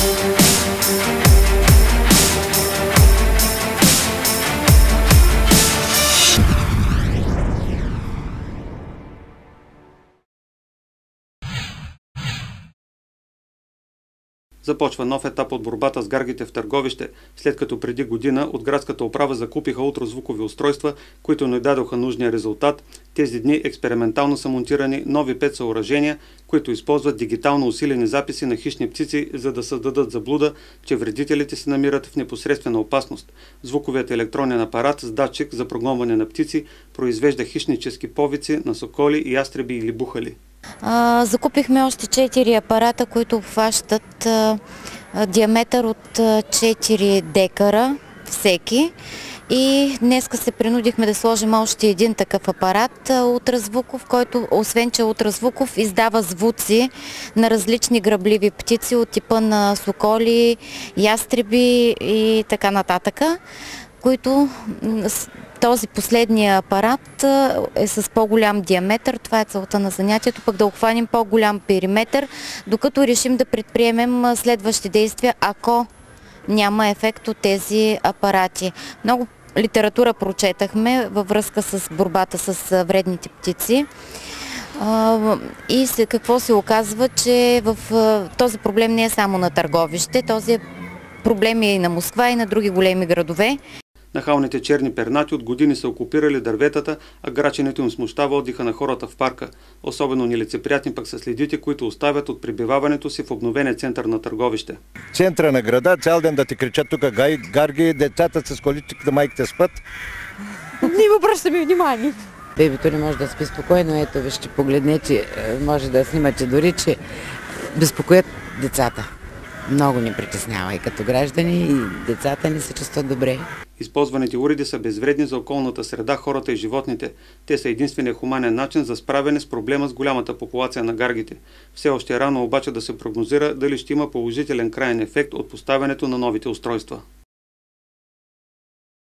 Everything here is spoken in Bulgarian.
Започва нов етап от борбата с гаргите в Търговище, след като преди година от градската управа закупиха ултразвукови устройства, които не дадоха нужния резултат. Тези дни експериментално са монтирани нови 5 съоръжения, които използват дигитално усилени записи на хищни птици, за да създадат заблуда, че вредителите се намират в непосредствена опасност. Звуковият електронен апарат с датчик за прогонване на птици произвежда хищнически повици на соколи, ястреби или бухали. Закупихме още 4 апарата, които обхващат диаметър от 4 декара всеки. И днеска се принудихме да сложим още един такъв апарат ултразвуков, който освен че ултразвуков издава звуци на различни грабливи птици от типа на соколи, ястреби и така нататък, които този последния апарат е с по-голям диаметър. Това е целта на занятието, пък да обхванем по-голям периметър, докато решим да предприемем следващи действия, ако няма ефект от тези апарати. Много литература прочетахме във връзка с борбата с вредните птици. И какво се оказва, че този проблем не е само на Търговище, този проблем е и на Москва, и на други големи градове. Нахалните черни пернати от години са окупирали дърветата, а граченето им смущава отдиха на хората в парка. Особено нелицеприятни пък са следите, които оставят от пребиваването си в обновения център на Търговище. Центъра на града, цял ден да ти кричат тук гарги, децата с количките, майките спят. Не обръщаме внимание. Бебето не може да спи спокойно, ето вижте, погледнете, може да снимате дори, че безпокоят децата. Много ни притеснява и като граждани, и децата ни се чувстват добре. Използваните уреди са безвредни за околната среда, хората и животните. Те са единственият хуманен начин за справяне с проблема с голямата популация на гаргите. Все още е рано обаче да се прогнозира дали ще има положителен краен ефект от поставянето на новите устройства.